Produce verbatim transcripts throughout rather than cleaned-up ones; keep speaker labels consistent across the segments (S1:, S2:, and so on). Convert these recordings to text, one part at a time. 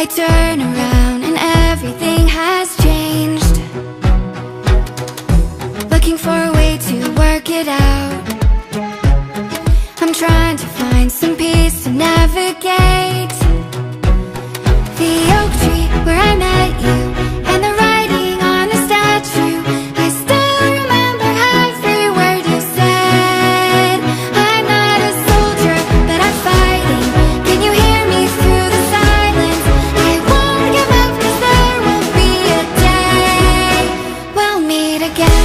S1: turn around and everything has changed. Looking for a way to work it out. I'm trying to find some peace to navigate. The oak tree where I met you, and the writing on the statue, I still remember every word you said. I'm not a soldier, but I'm fighting. Can you hear me through the silence? I won't give up, 'cause there will be a day we'll meet again.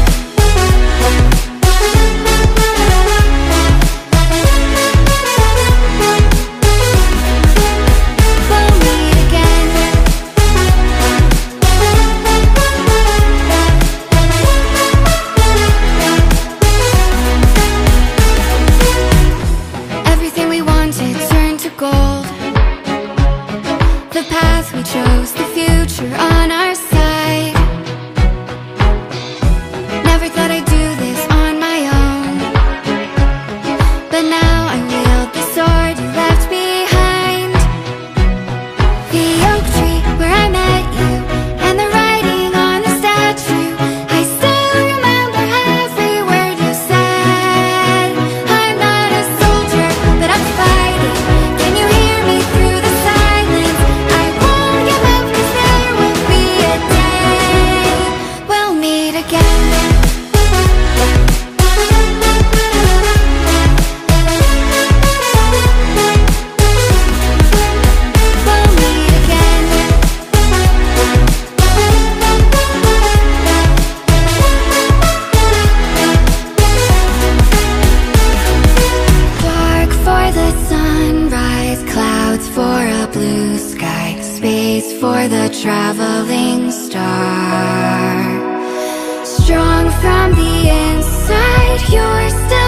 S1: Gold. The path we chose, the future on our side. Never thought I'd do this on my own, but now I wield the sword you left behind. The oak tree where I met you, and the writing on the statue, I still remember every word you said. I'm not a soldier, but I'm fighting. For a blue sky, space for the traveling star. Strong from the inside, you're still